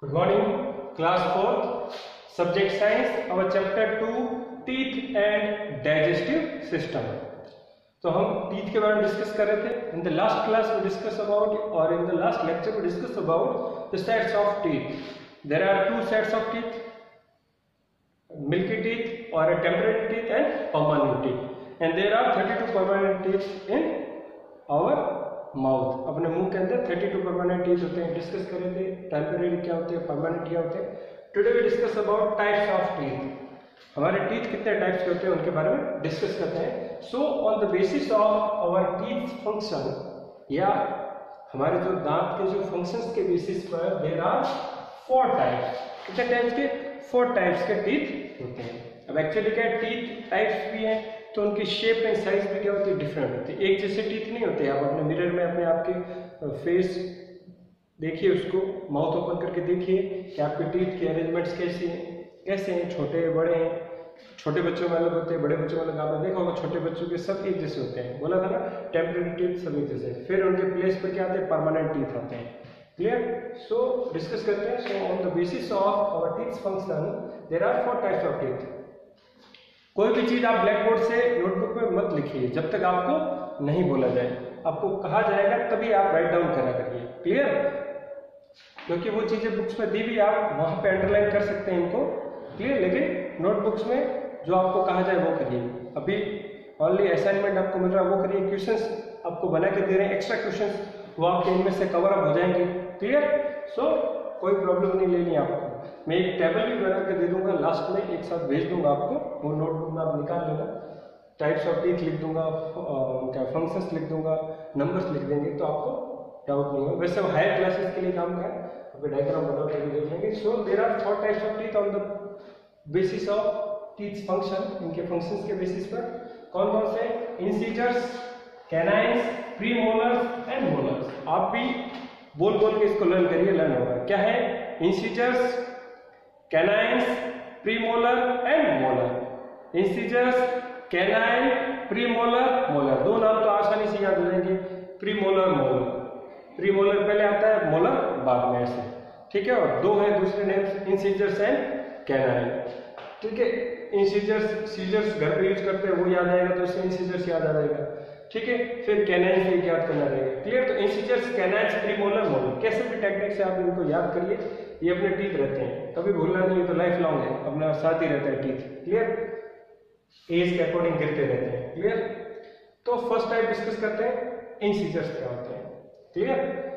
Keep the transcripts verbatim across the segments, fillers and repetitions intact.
Good morning, class fourth, subject science, our chapter two, teeth and digestive system. तो हम teeth के बारे में डिस्कस कर रहे थे. In the last class we discussed about, or in the last lecture we discussed about the sets of teeth. There are two sets of teeth, milky teeth or a temporary teeth and permanent teeth. And there are thirty-two permanent teeth in our mouth. अपने मुंह के अंदर thirty-two permanent teeth होते हैं. Discuss कर रहे थे temporary क्या होते हैं, परमानेंट क्या होते हैं. Today we discuss about types of teeth. हमारे टीथ कितने टाइप्स के होते हैं उनके बारे में डिस्कस करते हैं. So on the basis of our teeth function, या हमारे जो दांत के जो फंक्शंस के बेसिस पर देयर आर फोर टाइप्स. कितने टाइप्स के? फोर टाइप्स के टीथ होते हैं. अब एक्चुअली क्या टीथ टाइप्स भी हैं तो उनकी शेप एंड साइज भी क्या होती है, डिफरेंट होती है. एक जैसे टीथ नहीं होते. आप अपने मिरर में अपने आपके फेस देखिए, उसको माउथ ओपन करके देखिए कि आपके टीथ के अरेंजमेंट्स कैसे हैं, कैसे हैं, छोटे बड़े हैं. छोटे बच्चों में अलग होते हैं, बड़े बच्चों में अलग. आपने देखा होगा छोटे बच्चों के सब एक जैसे होते हैं. बोला था ना, टेम्परेरी टीथ सब एक जैसे. फिर उनके प्लेस पर क्या आते हैं, परमानेंट टीथ आते हैं. क्लियर? सो डिस्कस करते हैं. So on the basis of our teeth function there are four types of teeth. कोई भी चीज आप ब्लैक बोर्ड से नोटबुक में मत लिखिए जब तक आपको नहीं बोला जाए. आपको कहा जाएगा तभी आप राइट डाउन करा करिए. क्लियर? क्योंकि वो चीजें बुक्स में दी भी, आप वहां पे अंडरलाइन कर सकते हैं इनको. क्लियर? लेकिन नोटबुक्स में जो आपको कहा जाए वो करिए. अभी ओनली असाइनमेंट आपको मिल रहा है वो करिए. क्वेश्चंस आपको बना के दे रहे हैं, एक्स्ट्रा क्वेश्चंस, वो आपके इनमें से कवर अप हो जाएंगे. क्लियर? सो कोई प्रॉब्लम नहीं लेनी आपको. मैं एक टेबल भी बना के दे दूंगा, लास्ट में एक साथ भेज दूंगा आपको. वो नोटबुक में आप निकाल लेना. टाइप्स ऑफ टीथ लिख दूंगा, क्या फंक्शंस लिख दूंगा, नंबर्स लिख देंगे, तो आपको डाउट नहीं होगा. वैसे वो हायर क्लासेस के लिए काम का है. अभी डायग्राम बना के भी देख लेंगे. So there are four types of teeth on the basis of teeth function. इनके फंक्शंस के बेसिस पर कौन कौन से? Incisors, canines, premolars and molars. आप भी बोल बोल के इसको लर्न करिए, लर्न होगा. क्या है? Incisors, canines, premolar and molar. Incisors, canine, premolar, molar. दो नाम तो आसानी से याद हो जाएंगे, प्रीमोलर, मोलर. प्रीमोलर पहले आता है, मोलर बाद में, ऐसे. ठीक है? और दो है दूसरे नेम्स, इंसीजर्स एंड कैनाइन. ठीक है? इंसीजर्स, सीजर्स घर पे यूज करते हैं, वो याद आएगा तो उससे इंसीजर्स याद आ जाएगा. ठीक है? फिर कैनाइन से याद करना रहेगा. क्लियर? तो इंसीजर्स, कैनाइन्स, प्रीमोलर, मोलर, कैसे भी टेक्निक से आप इनको याद करिए. ये अपने टीथ रहते हैं, कभी भूलना नहीं. तो लाइफ लॉन्ग है, अपने साथ ही रहते हैं टीथ. क्लियर? एज के अकॉर्डिंग गिरते रहते हैं. क्लियर? तो फर्स्ट टाइप डिस्कस करते हैं, इंसीजर्स क्या होते हैं. क्लियर?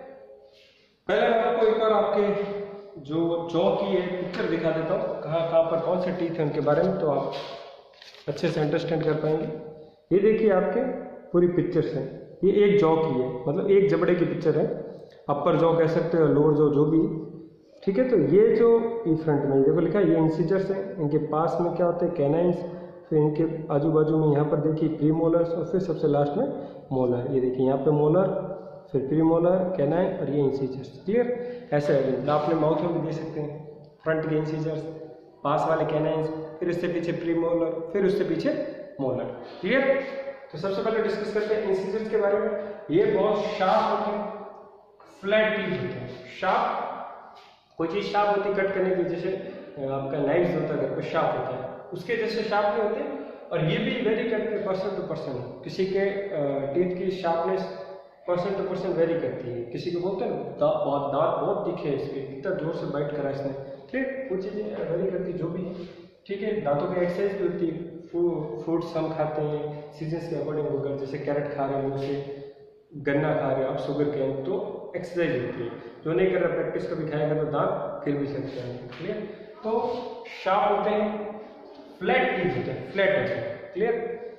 पहले मैं आपको एक बार आपके जो जॉ की है पिक्चर दिखा देता हूँ, कहाँ कहाँ पर कौन से टीथ हैं उनके बारे में, तो आप अच्छे से अंडरस्टैंड कर पाएंगे. ये देखिए आपके पूरी पिक्चर्स हैं. ये एक जॉ की है, मतलब एक जबड़े की पिक्चर है. अपर जॉ कह सकते हो, लोअर जॉ, जो भी. ठीक है? तो ये जो ई फ्रंट में देखो लिखा है, ये इंसीजर्स हैं. इनके पास में क्या होते हैं, कैनाइन्स. फिर इनके आजू बाजू में यहाँ पर देखिए प्रीमोलर्स, और फिर सबसे लास्ट में मोलर. ये देखिए यहाँ पे मोलर, फिर प्रीमोलर, कैनाइन, और ये इंसीजर्स. क्लियर? ऐसे है. आपने माउथ में भी दे सकते हैं, फ्रंट के इंसीजर्स, पास वाले कैनाइन्स, फिर उससे पीछे प्रीमोलर, फिर उससे पीछे मोलर. क्लियर? तो सबसे पहले डिस्कस करते हैं इंसीजर्स के बारे में. ये बहुत शार्प होते हैं, फ्लैट टीथ होते हैं. शार्प, कोई चीज शार्प होती है कट करने की, जैसे आपका नाइफ होता है घर पे शार्प होता है, उसके जैसे शार्प नहीं होते. और ये भी वेरी करते हैं पर्सन टू पर्सन. किसी के टीथ की sharpness person to person vary करती है. किसी को बोलते हैं ना बहुत दांत बहुत दिखे है इसके, कितना जोर से बाइट करा इसने. ठीक? वो चीजें वेरी करती जो भी. ठीक है? दांतों की एक्सरसाइज भी होती है. फ्रूट्स हम खाते हैं सीजन्स के अकॉर्डिंग होकर, जैसे कैरेट खा रहे हैं, उसे गन्ना खा रहे हैं, आप शुगर के हैं, तो एक्सरसाइज होती है. जो नहीं कर रहा प्रैक्टिस कभी खाएगा तो दांत गिर भी सकते हैं. क्लियर? तो शार्प होते हैं, फ्लैट टीथ होते हैं, फ्लैट होते हैं. Clear?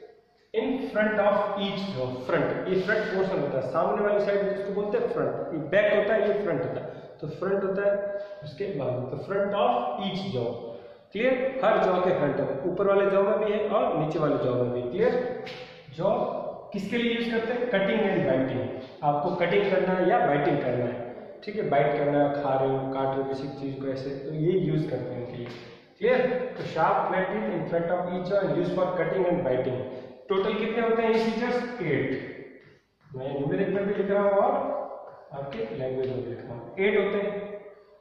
In front of each jaw. Front, ये फ्रंट पोर्शन होता है, सामने वाली साइड जिसको बोलते हैं फ्रंट. ये बैक होता है, ये फ्रंट होता है. तो फ्रंट होता है, उसके बाद तो front of each jaw. Clear? हर जॉ के फ्रंट है, ऊपर वाले जॉ में भी है और नीचे वाले जॉ में भी. क्लियर? जॉ किसके लिए यूज करते हैं? Cutting and biting. आपको कटिंग करना है या बाइटिंग करना है. ठीक है? बाइट करना है, खा रहे हो, काट रहे हो किसी चीज को ऐसे, तो ये यूज करते हैं इनके लिए. क्लियर? तो sharp flat teeth in front of each jaw and use for cutting and biting. Total कितने होते हैं इंसीजर्स? एट. मैं न्यूमेरिक में भी लिख रहा हूँ और आपके लैंग्वेज में भी लिख रहा हूँ. एट होते हैं.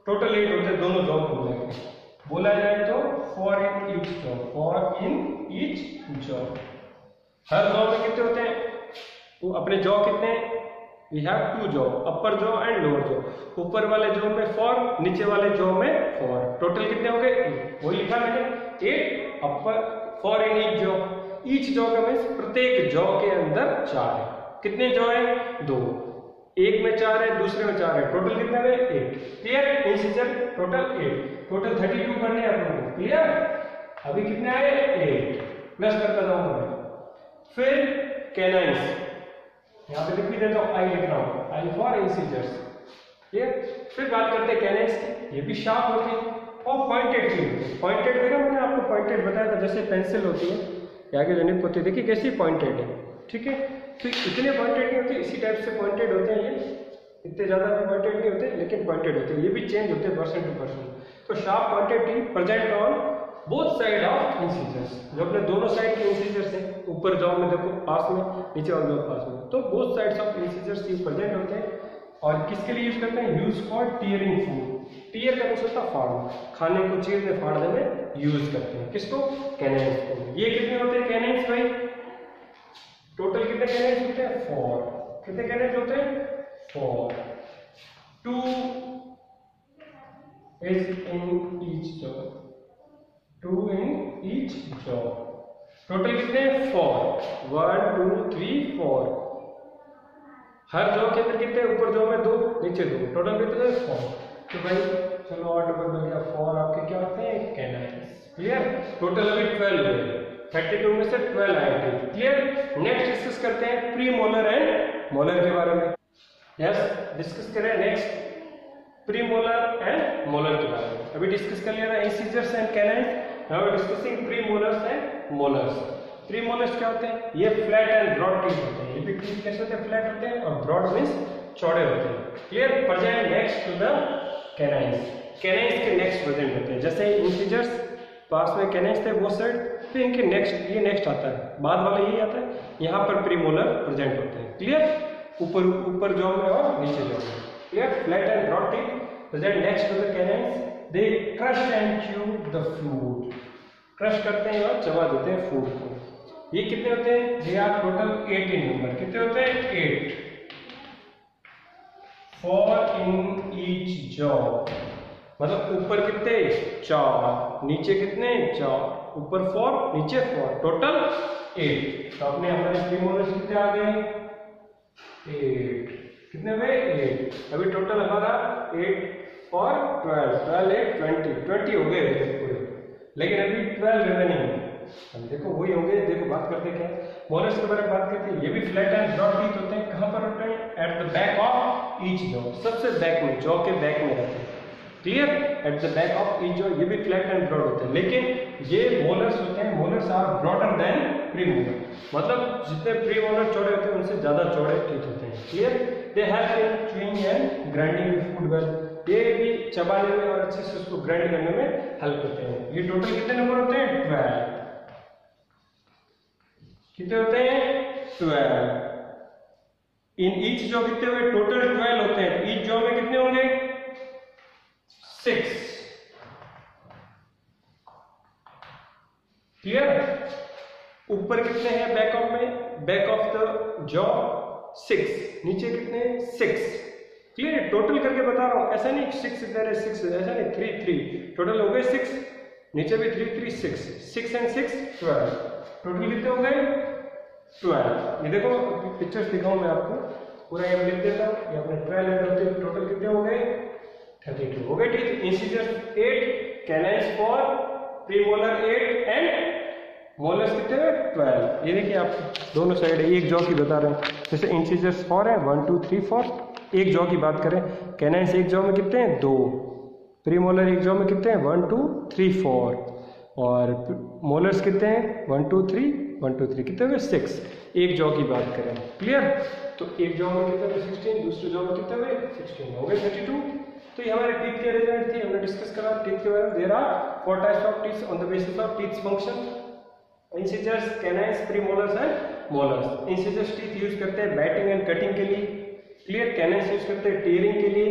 टोटल एट होते हैं दोनों जॉ को मिला के। बोला जाए तो four in each jaw, four in each jaw, हर जॉ में कितने होते हैं? तो अपने जॉ कितने हैं? We have two jaw, upper jaw and lower jaw. ऊपर वाले जॉ में फॉर, नीचे वाले जॉ में फॉर। टोटल कितने हो गए? वही लिखा मैंने, eight upper four in each jaw. Each jaw का मीन्स प्रत्येक जॉ के अंदर चार है। कितने जॉ है? दो। एक में चार है, दूसरे में चार है, टोटल कितने है? Eight. Clear? Integer total eight. Total thirty two करने हैं अपन को। क्लियर? अभी कितने आए? एट। प्लस करता जाऊंगा मैं। फिर कैनाइंस, यहाँ पे लिख भी देता हूँ, आई लिख रहा हूँ, आई फॉर इंटीजर्स। क्लियर? फिर बात करते हैं कैनाइंस की। ये भी शार्प होती है और पॉइंटेड भी होती है। पॉइंटेड देखा मैंने आपको, पॉइंटेड बताया था, जैसे पेंसिल होती है या आगे जो निप होती है, देखिए कैसी पॉइंटेड है। ठीक है, तो इतने पॉइंटेड नहीं होते, इसी टाइप से पॉइंटेड होते हैं ये, इतने ज्यादा भी पॉइंटेड नहीं होते, लेकिन पॉइंटेड होते हैं। ये भी चेंज होते हैं पर्सन टू पर्सन। तो sharp pointed teeth present on both side of incisors, जो अपने दोनों साइड के इंसीजर्स हैं, ऊपर जॉ में देखो पास में, नीचे वाले जॉ पास में, तो बोथ साइड्स ऑफ इंसीजर्स ये प्रेजेंट होते हैं। और किसके लिए यूज करते हैं? Use for tearing food. Tear का मतलब होता है फाड़ना, खाने को चीरने फाड़ने में यूज करते हैं। किसको? कैनाइंस को। ये कितने होते हैं कैनाइंस भाई? टोटल कितने कैनाइंस होते हैं? फोर। कितने कैनाइंस होते हैं? Four. Two is in each jaw, two in each jaw. Total कितने? Four. One two three four. हर जॉ के अंदर कितने? ऊपर जॉ में दो, नीचे दो, टोटल कितने? फोर। तो भाई चलो और डबल बन गया, फोर आपके क्या होते हैं? कैनाइंस। क्लियर? टोटल अभी ट्वेल्व है, थर्टी टू में से ट्वेल्व आए थे। क्लियर? नेक्स्ट डिस्कस करते हैं प्री मोलर एंड मोलर के बारे में। यस, डिस्कस करें next premolar and molar के बारे में। अभी डिस्कस कर लिया था incisors and canines, now discussing premolars and molars. Premolars क्या होते हैं? ये फ्लैट एंड ब्रॉड टीथ होते हैं। ये भी टीथ कैसे होते हैं? फ्लैट होते हैं, और ब्रॉड मींस चौड़े होते हैं। Clear? Present next to the canines. Canines के नेक्स्ट प्रेजेंट होते हैं, जैसे इंसीजर्स पास में कैनाइंस थे वो साइड, फिर इनके नेक्स्ट, ये नेक्स्ट आता है, बाद वाला यही आता है। यहाँ पर प्री मोलर प्रेजेंट होते हैं। क्लियर? ऊपर ऊपर जॉ में और नीचे जॉ में। Clear? Flat and broad teeth present next to the canines. They crush and chew the food. Crush करते हैं और चबा देते हैं फूड को। ये कितने होते हैं? They are total eighteen number. कितने होते हैं? Eight. Four in each jaw, मतलब ऊपर कितने? चार, नीचे कितने? चार। ऊपर फोर, नीचे फोर, टोटल एट। तो अपने हमारे प्री मोलर्स कितने आ गए? एट। कितने हुए? एट। अभी टोटल हमारा eight four twelve, twelve eight twenty, twenty हो गए पूरे, लेकिन अभी ट्वेल्व रिमेनिंग है। देखो वही होंगे। देखो बात करते क्या मोलर्स के बारे में बात करते हैं। ये भी फ्लैट एंड ब्रॉड टीथ होते हैं। कहां पर होते हैं? At the back of each jaw, सबसे बैक में, जॉ के बैक में रहते हैं। Clear? At the back of each jaw. ये भी फ्लैट एंड ब्रॉड होते हैं, लेकिन ये मोलर्स होते हैं, molars are broader than premolar, मतलब जितने प्री मोलर चौड़े होते हैं उनसे ज्यादा चौड़े टीथ होते हैं। Clear? They help in chewing and grinding food well. ये भी चबाने में और अच्छे से उसको ग्राइंड करने में हेल्प करते हैं। ये टोटल कितने नंबर होते हैं? ट्वेल्व। कितने होते हैं? ट्वेल्व। इन ईच जॉ कितने हुए? टोटल ट्वेल्व होते हैं। ईच जॉ में कितने होंगे? सिक्स। क्लियर? ऊपर कितने हैं बैक ऑफ में? Back of the jaw six, नीचे कितने? सिक्स। क्लियर? टोटल करके बता रहा हूं, ऐसा नहीं सिक्स इधर है, सिक्स ऐसा नहीं, थ्री थ्री, टोटल हो गए सिक्स, नीचे भी three three six, six and six twelve. Total कितने हो गए? ट्वेल्व। ये देखो पिक्चर्स दिखाऊं मैं आपको, पूरा ये लिख देता हूं। ये अपने ट्वेल्व है, टोटल कितने हो गए? थर्टी टू हो गए। ठीक, incisors eight, canines four, premolar eight and molars कितने हैं? ट्वेल्व। ये देखिए आप दोनों साइड है, एक जॉ की बता रहे हैं। जैसे इंसीजर्स फोर है, वन टू थ्री फोर, एक जॉ की बात करें, कैनाइंस एक जॉ में कितने हैं? दो। प्री मोलर एक जॉ में कितने हैं? One two three four. और मोलर्स कितने हैं? One two three, one two three, कितने हुए? सिक्स। एक जॉ की बात करें। क्लियर? तो एक जॉ में कितने हुए? सिक्सटीन, दूसरे जॉ में कितने हुए? सिक्सटीन, हो गए थर्टी टू। तो ये हमारे टीथ के अरेंजमेंट थी, हमने डिस्कस करा टीथ के बारे में। There are four types of teeth on the basis of teeth function: incisors, canines, premolars and molars. Incisors teeth use करते हैं बैटिंग एंड कटिंग के लिए। क्लियर? कैनाइंस यूज करते हैं टीयरिंग के लिए,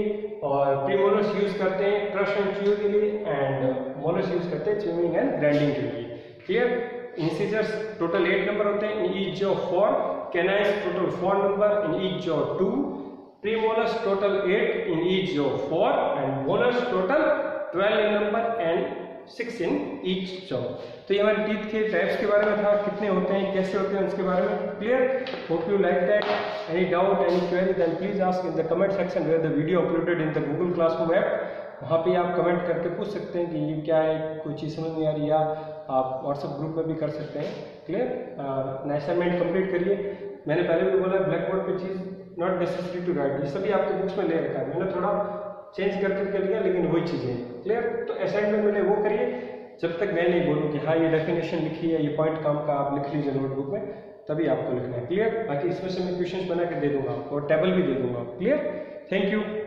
और प्रीमोलर्स यूज करते हैं क्रश एंड च्यू के लिए एंड मोलर्स यूज करते हैं च्यूइंग एंड ग्राइंडिंग के लिए। Clear? Incisors total eight number होते हैं, in each jaw four, canines total four number, in each jaw two, premolars total eight, in each jaw four and molars total twelve in number and six in each jaw. तो ये हमारे teeth के types के बारे में था, कितने होते हैं, कैसे होते हैं, उसके बारे में clear. Hope you like that. Any doubt, any query, then please ask in the comment section where the video uploaded in the Google classroom app. वहाँ पे आप कमेंट करके पूछ सकते हैं कि ये क्या है, कोई चीज़ समझ नहीं आ रही, या आप व्हाट्सएप ग्रुप में भी कर सकते हैं। क्लियर? असाइनमेंट कंप्लीट करिए। मैंने पहले भी बोला ब्लैक बोर्ड पे चीज़ नॉट नेसेसरी टू राइट, ये सभी आपके बुक्स में ले रखा है, मैंने थोड़ा चेंज कर करके लिया लेकिन वही चीज़ें। क्लियर? तो असाइनमेंट मिले वो करिए, जब तक मैं नहीं बोलूँ कि हाँ ये डेफिनेशन लिखी है, ये पॉइंट काम का आप लिख लीजिए नोटबुक में, तभी आपको लिखना है। क्लियर? बाकी इसमें से मैं क्वेश्चन बना के दे दूंगा आपको और टेबल भी दे दूंगा। क्लियर? Thank you.